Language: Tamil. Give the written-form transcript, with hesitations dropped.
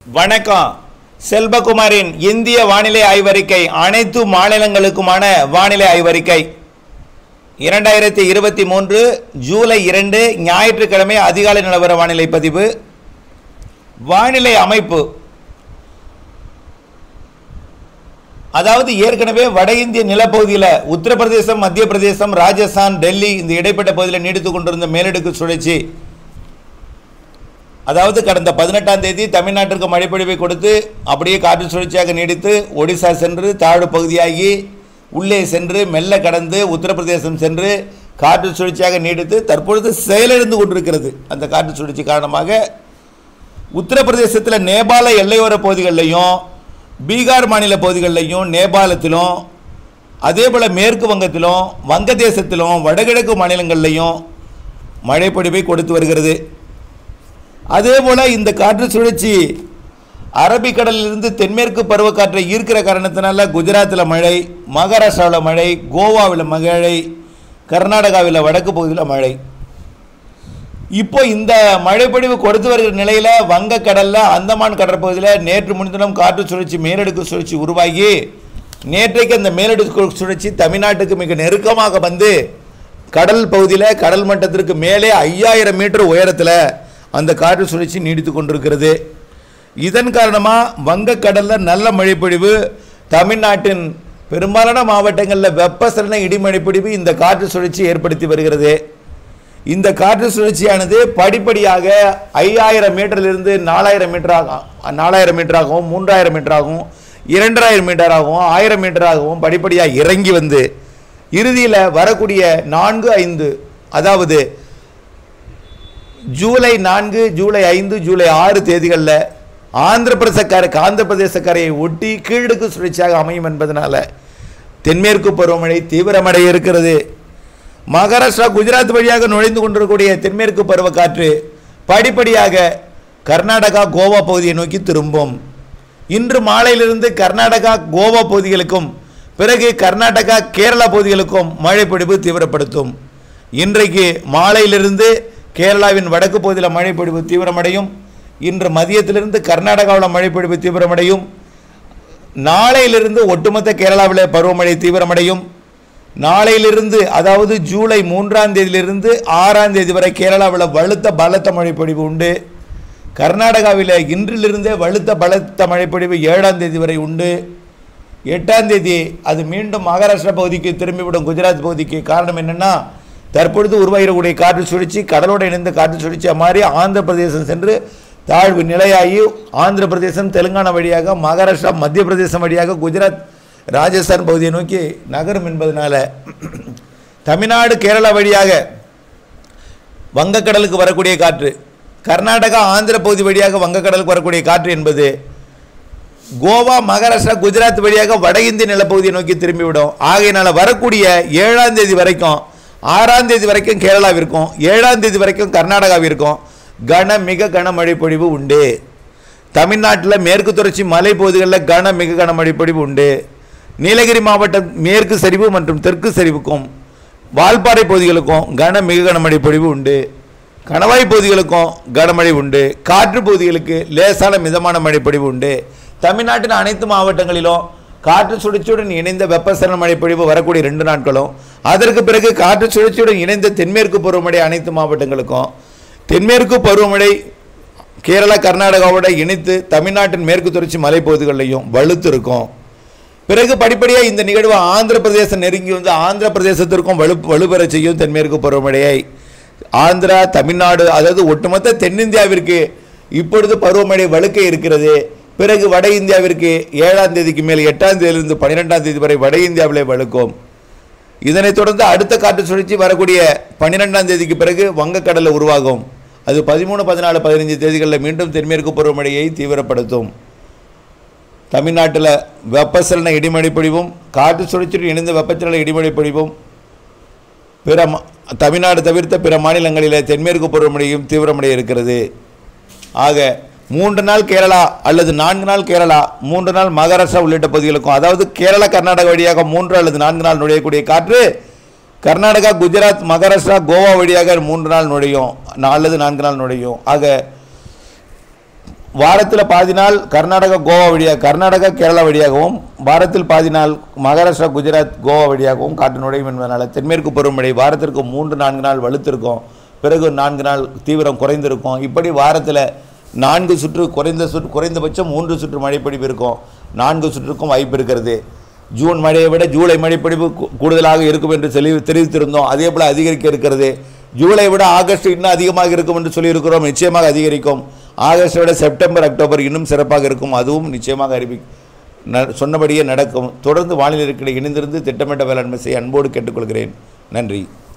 வணக்கம். செல்வகுமாரின் இந்திய வானிலை ஆய்வறிக்கை அனைத்து மாநிலங்களுக்குமான வானிலை ஆய்வறிக்கை 2023 ஜூலை 2 ஞாயிற்றுக்கிழமை அதிகாலை நிலவர வானிலை பதிவு. வானிலை அமைப்பு அதாவது ஏற்கனவே வட இந்திய நிலப்பகுதியில் உத்தரப்பிரதேசம், மத்திய பிரதேசம், ராஜஸ்தான், டெல்லி இந்த இடைப்பட்ட பகுதியில் நீடித்துக் கொண்டிருந்த மேலடுக்கு சுழற்சி அதாவது கடந்த 18ஆம் தேதி தமிழ்நாட்டிற்கு மழைப்பொழிவை கொடுத்து அப்படியே காற்று சுழற்சியாக நீடித்து ஒடிசா சென்று தாழ்வு பகுதியாகி உள்ளே சென்று மெல்ல கடந்து உத்தரப்பிரதேசம் சென்று காற்று சுழற்சியாக நீடித்து தற்பொழுது செயலிழந்து கொண்டிருக்கிறது. அந்த காற்று சுழற்சி காரணமாக உத்தரப்பிரதேசத்தில் நேபாள எல்லையோர பகுதிகளிலையும் பீகார் மாநில பகுதிகளிலையும் நேபாளத்திலும் அதேபோல் மேற்கு வங்கத்திலும் வங்கதேசத்திலும் வடகிழக்கு மாநிலங்களிலையும் மழைப்பொழிவை கொடுத்து வருகிறது. அதேபோல் இந்த காற்று சுழற்சி அரபிக்கடலிலிருந்து தென்மேற்கு பருவக்காற்றை ஈர்க்கிற காரணத்தினால குஜராத்தில் மழை, மகாராஷ்டிராவில் மழை, கோவாவில் மழை, கர்நாடகாவில் வடக்கு பகுதியில் மழை. இப்போ இந்த மழைப்பொழிவு கொடுத்து வருகிற நிலையில் வங்கக்கடலில் அந்தமான் கடற்பகுதியில் நேற்று முன்தினம் காற்று சுழற்சி மேலடுக்கு சுழற்சி உருவாகி நேற்றைக்கு அந்த மேலடுக்கு சுழற்சி தமிழ்நாட்டுக்கு மிக நெருக்கமாக வந்து கடல் பகுதியில் கடல் மட்டத்திற்கு மேலே 5000 மீட்டர் உயரத்தில் அந்த காற்று சுழற்சி நீடித்து கொண்டிருக்கிறது. இதன் காரணமாக வங்கக்கடலில் நல்ல மழைப்பொழிவு, தமிழ்நாட்டின் பெரும்பாலான மாவட்டங்களில் வெப்பசலன இடிமழைப்பொழிவு இந்த காற்று சுழற்சி ஏற்படுத்தி வருகிறது. இந்த காற்று சுழற்சியானது படிப்படியாக 5000 மீட்டரிலிருந்து 4000 மீட்டராகவும் 3000 மீட்டராகவும் 2000 மீட்டராகவும் 1000 மீட்டராகவும் படிப்படியாக இறங்கி வந்து இறுதியில் வரக்கூடிய 4-5 அதாவது ஜூலை 4, ஜூலை 5, ஜூலை 6 தேதிகளில் ஆந்திர பிரதேச கரையை ஒட்டி கீழடுக்கு சுழற்சியாக அமையும் என்பதனால தென்மேற்கு பருவமழை தீவிரமடைய இருக்கிறது. மகாராஷ்டிரா, குஜராத் வழியாக நுழைந்து கொண்டிருக்கக்கூடிய தென்மேற்கு பருவக்காற்று படிப்படியாக கர்நாடகா, கோவா பகுதியை நோக்கி திரும்பும். இன்று மாலையிலிருந்து கர்நாடகா, கோவா பகுதிகளுக்கும் பிறகு கர்நாடகா, கேரளா பகுதிகளுக்கும் மழைப்பொழிவு தீவிரப்படுத்தும். இன்றைக்கு மாலையிலிருந்து கேரளாவின் வடக்கு பகுதியில் மழைப்பொழிவு தீவிரமடையும். இன்று மதியத்திலிருந்து கர்நாடகாவில் மழைப்பொழிவு தீவிரமடையும். நாளையிலிருந்து ஒட்டுமொத்த கேரளாவில் பருவமழை தீவிரமடையும். நாளையிலிருந்து அதாவது ஜூலை 3ஆம் தேதியிலிருந்து 6ஆம் தேதி வரை கேரளாவில் பலத்த மழைப்பொழிவு உண்டு. கர்நாடகாவில் இன்றிலிருந்தே பலத்த மழைப்பொழிவு 7ஆம் தேதி வரை உண்டு. 8ஆம் தேதி அது மீண்டும் மகாராஷ்டிரா பகுதிக்கு திரும்பிவிடும், குஜராத் பகுதிக்கு. காரணம் என்னென்னா தற்பொழுது உருவாகிடக்கூடிய காற்று சுழற்சி கடலோடு இணைந்த காற்று சுழற்சியாக மாறி ஆந்திர பிரதேசம் சென்று தாழ்வு நிலையாகி ஆந்திர பிரதேசம், தெலுங்கானா வழியாக மகாராஷ்டிரா, மத்திய பிரதேசம் வழியாக குஜராத், ராஜஸ்தான் பகுதியை நோக்கி நகரும் என்பதனால தமிழ்நாடு, கேரளா வழியாக வங்கக்கடலுக்கு வரக்கூடிய காற்று, கர்நாடகா, ஆந்திர பகுதி வழியாக வங்கக்கடலுக்கு வரக்கூடிய காற்று என்பது கோவா, மகாராஷ்டிரா, குஜராத் வழியாக வட இந்திய நிலப்பகுதியை நோக்கி திரும்பிவிடும். ஆகையினால் வரக்கூடிய 7ஆம் தேதி வரைக்கும் 6ஆம் தேதி வரைக்கும் கேரளாவிற்கும் 7ஆம் தேதி வரைக்கும் கர்நாடகாவிற்கும் மிக கனமழை பொழிவு உண்டு. தமிழ்நாட்டில் மேற்கு தொடர்ச்சி மலை பகுதிகளில் மிக கனமழை பொழிவு உண்டு. நீலகிரி மாவட்டம் மேற்கு சரிவு மற்றும் தெற்கு சரிவுக்கும் வால்பாறை பகுதிகளுக்கும் மிக கனமழை பொழிவு உண்டு. கணவாய் பகுதிகளுக்கும் கனமழை உண்டு. காற்று பகுதிகளுக்கு லேசான மிதமான மழை பொழிவு உண்டு. தமிழ்நாட்டின் அனைத்து மாவட்டங்களிலும் காற்று சுழற்சியுடன் இணைந்த வெப்பசலன மழைப்பொழிவு வரக்கூடிய 2 நாட்களும், அதற்கு பிறகு காற்று சுழற்சியுடன் இணைந்த தென்மேற்கு பருவமழை அனைத்து மாவட்டங்களுக்கும், தென்மேற்கு பருவமழை கேரளா, கர்நாடகாவோட இணைத்து தமிழ்நாட்டின் மேற்கு தொடர்ச்சி மலைப்பகுதிகளிலையும் வலுத்து இருக்கும். பிறகு படிப்படியாக இந்த நிகழ்வு ஆந்திர பிரதேசம் நெருங்கி வந்து ஆந்திர பிரதேசத்திற்கும் வலுப்பெற செய்யும் தென்மேற்கு பருவமழையை. ஆந்திரா, தமிழ்நாடு அதாவது ஒட்டுமொத்த தென்னிந்தியாவிற்கு இப்பொழுது பருவமழை வலுக்க இருக்கிறது. பிறகு வட இந்தியாவிற்கு 7ஆம் தேதிக்கு மேல் 8ஆம் தேதியிலிருந்து 12ஆம் தேதி வரை வட இந்தியாவிலே வலுக்கும். இதனைத் தொடர்ந்து அடுத்த காற்று சுழற்சி வரக்கூடிய 12ஆம் தேதிக்கு பிறகு வங்கக்கடலில் உருவாகும். அது 13, 14, 15 தேதிகளில் மீண்டும் தென்மேற்கு பருவமழையை தீவிரப்படுத்தும். தமிழ்நாட்டில் வெப்பசலன இடிமழை பொழிவும் காற்று சுழற்சியுடன் இணைந்த வெப்பச்சலன இடிமழை பொழிவும் தமிழ்நாடு தவிர்த்த பிற மாநிலங்களில் தென்மேற்கு பருவமழையும் தீவிரமடைய இருக்கிறது. ஆக 3 நாள் கேரளா அல்லது 4 நாள் கேரளா, 3 நாள் மகாராஷ்டிரா உள்ளிட்ட பகுதிகளுக்கும், அதாவது கேரளா, கர்நாடகா வழியாக 3 அல்லது 4 நாள் நுழையக்கூடிய காற்று கர்நாடகா, குஜராத், மகாராஷ்டிரா, கோவா வழியாக 3 நாள் நுழையும் அல்லது 4 நாள் நுழையும். ஆக வாரத்தில் பாதி நாள் கர்நாடகா கோவா வழியாக, கர்நாடகா கேரளா வழியாகவும், வாரத்தில் பாதி நாள் மகாராஷ்டிரா குஜராத் கோவா வழியாகவும் காற்று நுழையும் என்பதனால் தென்மேற்கு பருவமழை வாரத்திற்கு 3-4 நாள் வலுத்திருக்கும், பிறகு 4 நாள் தீவிரம் குறைந்திருக்கும். இப்படி வாரத்தில் 4 சுற்று குறைந்தபட்சம் 3 சுற்று மழைப்பொழிவு இருக்கும். 4 சுற்றுக்கும் வாய்ப்பு இருக்கிறது. ஜூன் மழையை விட ஜூலை மழைப்பொழிவு கூடுதலாக இருக்கும் என்று தெரிவித்திருந்தோம். அதே போல் அதிகரிக்க இருக்கிறது. ஜூலை விட ஆகஸ்ட் இன்னும் அதிகமாக இருக்கும் என்று சொல்லியிருக்கிறோம். நிச்சயமாக அதிகரிக்கும். ஆகஸ்ட்டை விட செப்டம்பர் அக்டோபர் இன்னும் சிறப்பாக இருக்கும். அதுவும் நிச்சயமாக சொன்னபடியே நடக்கும். தொடர்ந்து வானிலை இருக்கையில் இணைந்திருந்து திட்டமிட்ட வேளாண்மை செய்ய அன்போடு கேட்டுக்கொள்கிறேன். நன்றி.